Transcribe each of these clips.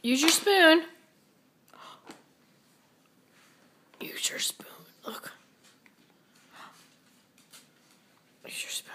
Use your spoon. Use your spoon. Look. Use your spoon.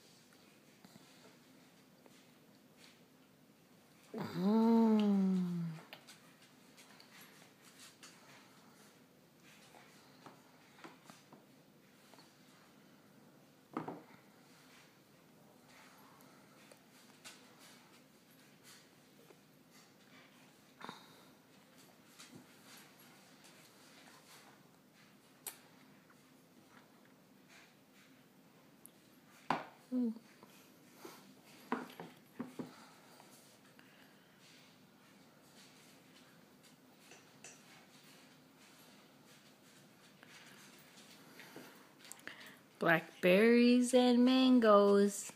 Blackberries and mangoes.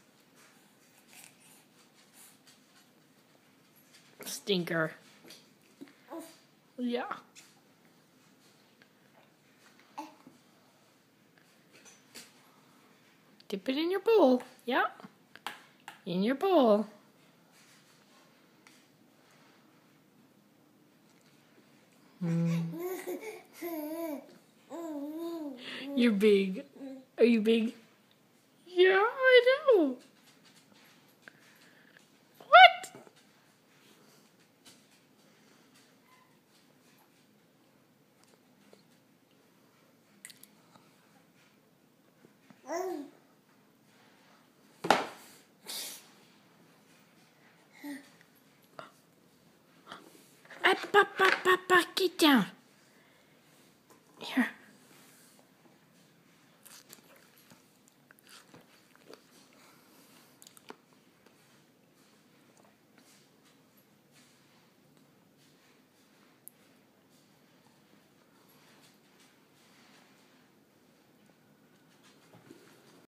Stinker. Yeah. Dip it in your bowl. Yeah. In your bowl. You're big. Are you big? Yeah, I know. What? Get down.